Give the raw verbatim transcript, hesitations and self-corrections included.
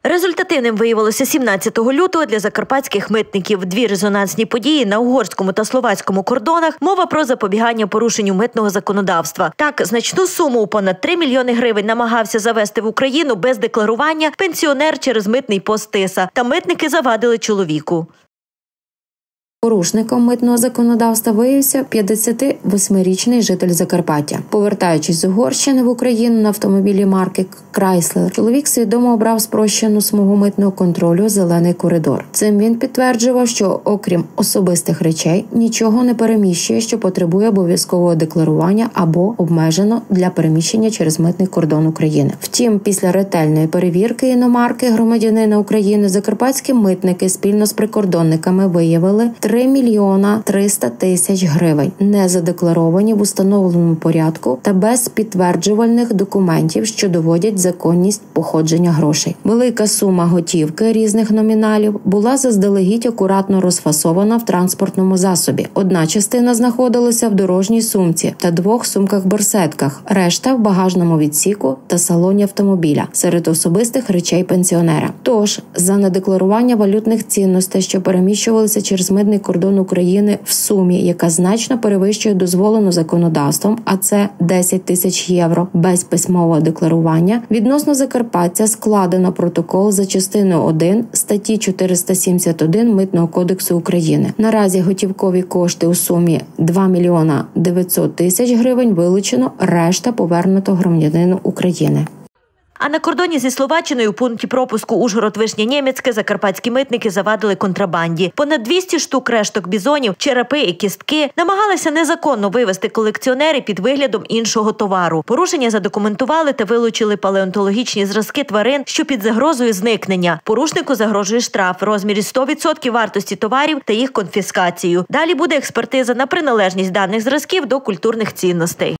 Результативним виявилося сімнадцятого лютого для закарпатських митників. Дві резонансні події на угорському та словацькому кордонах. Мова про запобігання порушенню митного законодавства. Так, значну суму у понад три мільйони гривень намагався завести в Україну без декларування пенсіонер через митний пост Тиса. Та митники завадили чоловіку. Порушником митного законодавства виявився п'ятдесятивосьмирічний житель Закарпаття. Повертаючись з Угорщини в Україну на автомобілі марки Chrysler, чоловік свідомо обрав спрощену смугу митного контролю «Зелений коридор». Цим він підтверджував, що окрім особистих речей нічого не переміщує, що потребує обов'язкового декларування або обмежено для переміщення через митний кордон України. Втім, після ретельної перевірки іномарки громадянина України закарпатські митники спільно з прикордонниками виявили три мільйона триста тисяч гривень, не задекларовані в установленому порядку та без підтверджувальних документів, що доводять законність походження грошей. Велика сума готівки різних номіналів була заздалегідь акуратно розфасована в транспортному засобі. Одна частина знаходилася в дорожній сумці та двох сумках-борсетках, решта в багажному відсіку та салоні автомобіля, серед особистих речей пенсіонера. Тож, за недекларування валютних цінностей, що переміщувалися через митний кордон України в сумі, яка значно перевищує дозволену законодавством, а це десять тисяч євро без письмового декларування, відносно закарпатця складено протокол за частиною один статті чотириста сімдесят один Митного кодексу України. Наразі готівкові кошти у сумі два мільйона дев'ятсот тисяч гривень вилучено, решта повернуто громадянину України. А на кордоні зі Словаччиною у пункті пропуску Ужгород-Вишнє-Нємецьке закарпатські митники завадили контрабанді. Понад двісті штук решток бізонів, черепи і кістки намагалися незаконно вивезти колекціонери під виглядом іншого товару. Порушення задокументували та вилучили палеонтологічні зразки тварин, що під загрозою зникнення. Порушнику загрожує штраф в розмірі сто відсотків вартості товарів та їх конфіскацію. Далі буде експертиза на приналежність даних зразків до культурних цінностей.